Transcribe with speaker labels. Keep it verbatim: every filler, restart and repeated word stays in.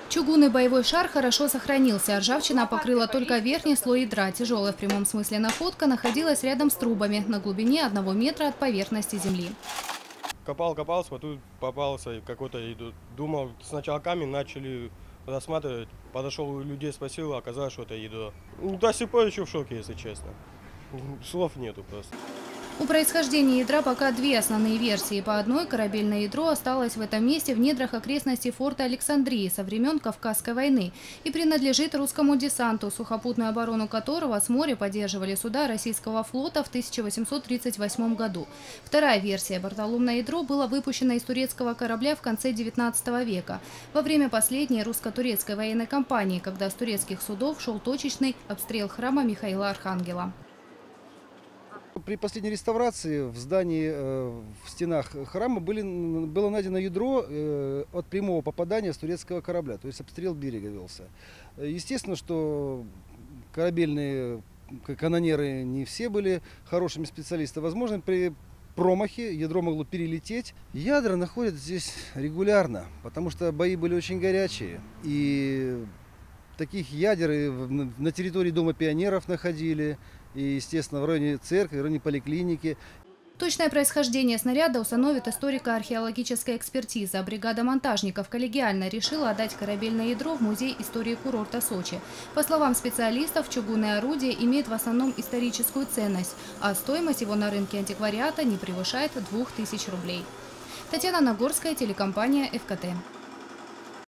Speaker 1: Чугунный боевой шар хорошо сохранился, а ржавчина покрыла только верхний слой ядра. Тяжелая в прямом смысле находка находилась рядом с трубами на глубине одного метра от поверхности земли.
Speaker 2: Копал, копал, смотрю, попался какой-то, думал, сначала камень начали рассматривать, подошел у людей, спросил, оказалось, что это ядро. Ну, до сих пор еще в шоке, если честно. Слов нету просто.
Speaker 1: У происхождения ядра пока две основные версии. По одной, корабельное ядро осталось в этом месте в недрах окрестностей форта Александрии со времен Кавказской войны и принадлежит русскому десанту, сухопутную оборону которого с моря поддерживали суда российского флота в тысяча восемьсот тридцать восьмом году. Вторая версия. Бортоломное ядро было выпущено из турецкого корабля в конце девятнадцатого века, во время последней русско-турецкой военной кампании, когда с турецких судов шел точечный обстрел храма Михаила Архангела.
Speaker 3: При последней реставрации в здании, в стенах храма были, было найдено ядро от прямого попадания с турецкого корабля, то есть обстрел берега велся. Естественно, что корабельные канонеры не все были хорошими специалистами. Возможно, при промахе ядро могло перелететь. Ядра находят здесь регулярно, потому что бои были очень горячие. И таких ядер на территории Дома пионеров находили. И, естественно, в районе церкви, в районе поликлиники.
Speaker 1: Точное происхождение снаряда установит историко-археологическая экспертиза. Бригада монтажников коллегиально решила отдать корабельное ядро в Музей истории курорта Сочи. По словам специалистов, чугунное орудие имеет в основном историческую ценность, а стоимость его на рынке антиквариата не превышает двух тысяч рублей. Татьяна Нагорская, телекомпания эф ка тэ.